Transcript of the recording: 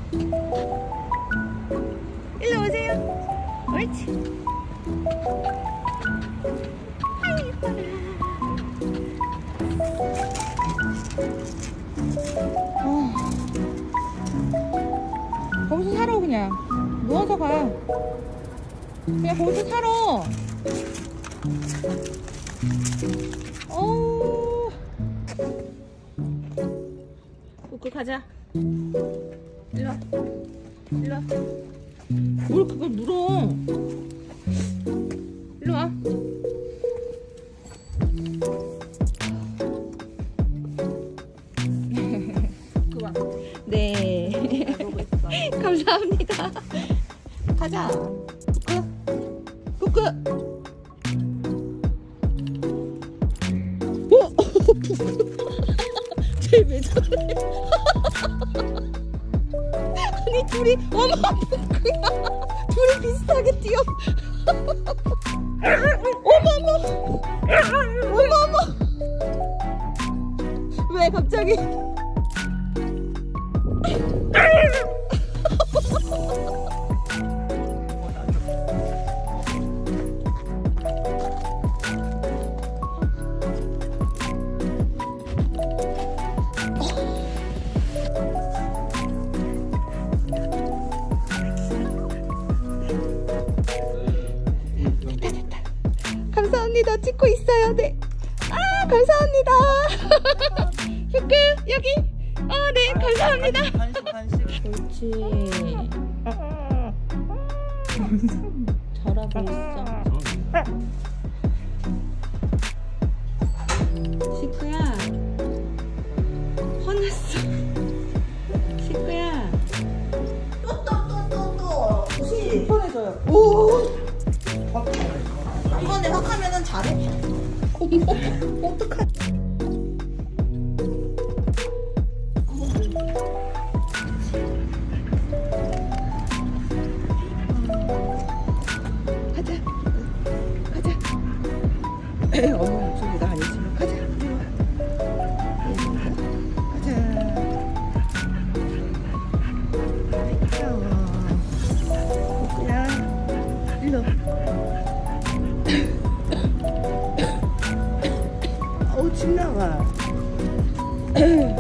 일로 오세요. 옳지. 아이 예뻐라. 거기서 살아. 그냥 누워서 가. 그냥 거기서 살아. 어우. 꾸꾸 가자. 일로와. 일로와. 뭘 그걸 물어. 일로와. 그와. 네. 감사합니다. 가자. 꾸꾸. 꾸꾸. 쟤 왜 저래? 아니 둘이 어머 꾸꾸야. 둘이 비슷하게 뛰어. 어머머. 어머머. 왜 갑자기? 감사합니다. 찍고 있어요. 네. 아, 감사합니다. 후크 여기. 아, 네, 감사합니다. 옳지. 잘하고 있어. 식구야. 화났어. 식구야. 또. 무슨 불편해져요. 오. 이번에 확 하면은 잘해. 어머, 어떡하. 가자. 가자. 엄마 목소리가 아니지만 가자. 가자. 야, 일로. 어우 침 나와.